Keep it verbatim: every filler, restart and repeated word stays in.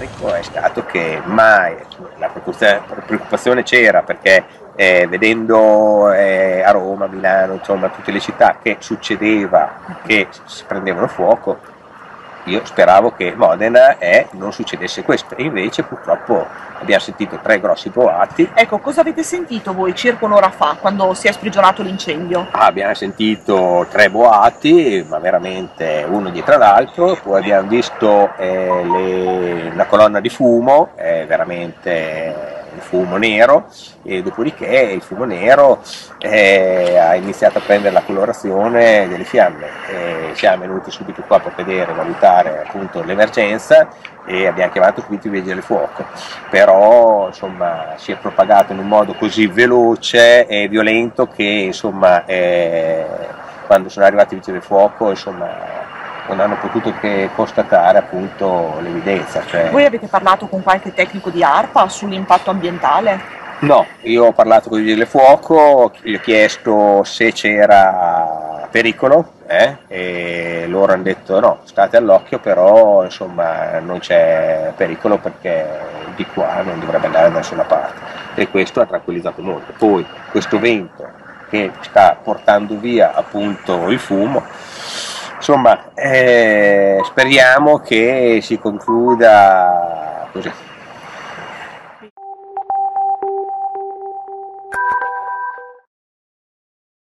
rammarico è stato che mai la preoccupazione c'era, perché eh, vedendo eh, a Roma, Milano, insomma tutte le città che succedeva che si prendevano fuoco, io speravo che Modena eh, non succedesse questo, e invece purtroppo abbiamo sentito tre grossi boati. Ecco, cosa avete sentito voi circa un'ora fa, quando si è sprigionato l'incendio? Ah, abbiamo sentito tre boati, ma veramente uno dietro l'altro, poi abbiamo visto eh, le, una colonna di fumo, eh, veramente un fumo nero, e dopodiché il fumo nero eh, ha iniziato a prendere la colorazione delle fiamme. E siamo venuti subito qua per vedere, valutare appunto l'emergenza, e abbiamo chiamato subito i vigili del fuoco, però insomma si è propagato in un modo così veloce e violento che insomma eh, quando sono arrivati i vigili del fuoco insomma non hanno potuto che constatare appunto l'evidenza. Cioè... Voi avete parlato con qualche tecnico di ARPA sull'impatto ambientale? No, io ho parlato con i vigili del fuoco, gli ho chiesto se c'era pericolo, eh, e loro hanno detto no, state all'occhio, però insomma non c'è pericolo perché di qua non dovrebbe andare da nessuna parte, e questo ha tranquillizzato molto. Poi questo vento che sta portando via appunto il fumo, insomma eh, speriamo che si concluda così.